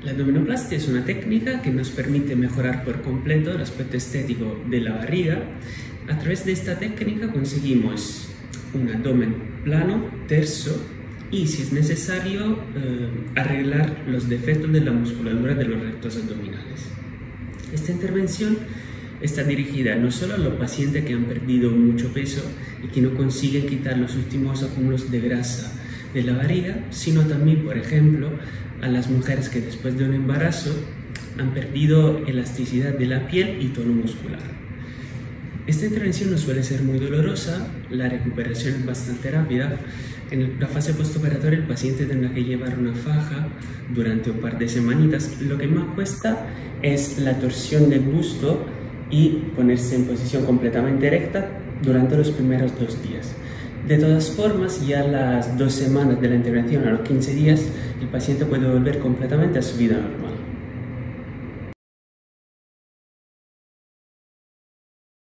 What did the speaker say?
La abdominoplastia es una técnica que nos permite mejorar por completo el aspecto estético de la barriga. A través de esta técnica conseguimos un abdomen plano, terso y, si es necesario, arreglar los defectos de la musculatura de los rectos abdominales. Esta intervención está dirigida no solo a los pacientes que han perdido mucho peso y que no consiguen quitar los últimos acúmulos de grasa de la barriga, sino también, por ejemplo, a las mujeres que después de un embarazo han perdido elasticidad de la piel y tono muscular. Esta intervención no suele ser muy dolorosa, la recuperación es bastante rápida. En la fase postoperatoria el paciente tendrá que llevar una faja durante un par de semanitas. Lo que más cuesta es la torsión del busto y ponerse en posición completamente erecta durante los primeros 2 días. De todas formas, ya a las 2 semanas de la intervención, a los 15 días, el paciente puede volver completamente a su vida normal.